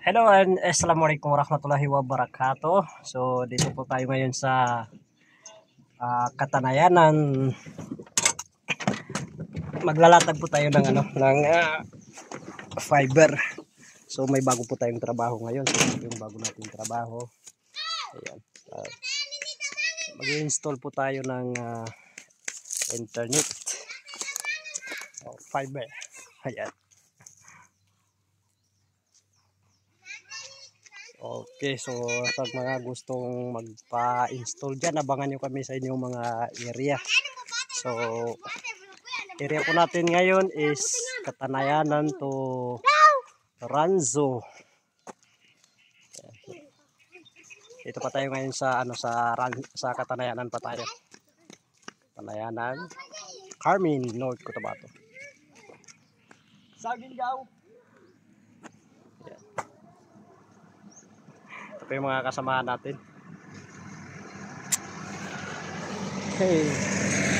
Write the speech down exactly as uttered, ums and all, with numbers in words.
Hello and assalamualaikum warahmatullahi wabarakatuh. So dito po tayo ngayon sa uh, Katanayanan. Maglalatag po tayo ng ano ng uh, fiber. So may bago po tayong trabaho ngayon. So ito yung bago nating trabaho. Ayan. Uh, Mag-install po tayo ng uh, internet. Oh, fiber. Ayan. Okay, so sa mga gustong magpa-install dyan, abangan nyo kami sa inyong mga area. So, area po natin ngayon is Katanayanan to Ranzo. Dito pa tayo ngayon sa ano sa sa Katanayanan pa tayo. Katanayanan, Carmen, North Cotabato. Saginggaw. Ito yung mga kasamahan natin. Hey.